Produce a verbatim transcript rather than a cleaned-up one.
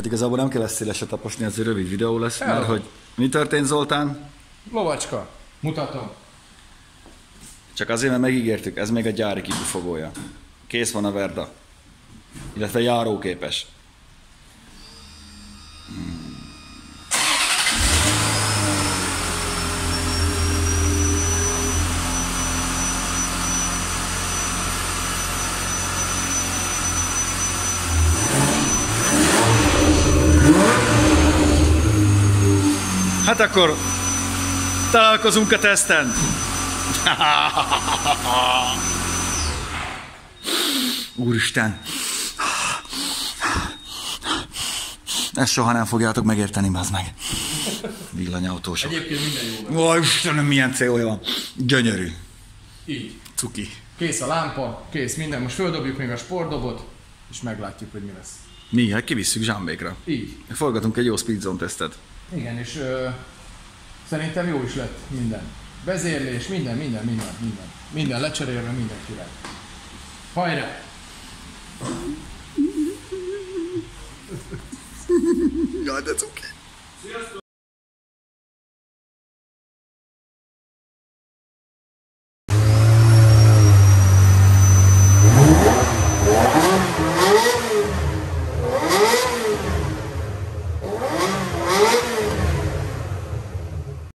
Hát igazából nem kell ezt szélesre taposni, ez egy rövid videó lesz, Hello. Mert hogy mi történt, Zoltán? Lovacska, mutatom. Csak azért, mert megígértük, ez még a gyári kibufogója. Kész van a Verda. Illetve járóképes. Hmm. Hát akkor találkozunk a teszten. Úristen! Ezt soha nem fogjátok megérteni, bazd meg. Villanyautósok. Egyébként minden jó. Ó, Istenem, milyen célja van. Gyönyörű. Így. Cuki. Kész a lámpa, kész minden. Most földobjuk még a sportdobot, és meglátjuk, hogy mi lesz. Mi? Hát kivisszük Zsámbékra. Így. Forgatunk egy jó speedzone tesztet. Igen, és ö, szerintem jó is lett minden. Vezérlés, minden, minden, minden, minden. Minden lecserélve, minden király. Hajrá! Jaj, de cuki. Sziasztok!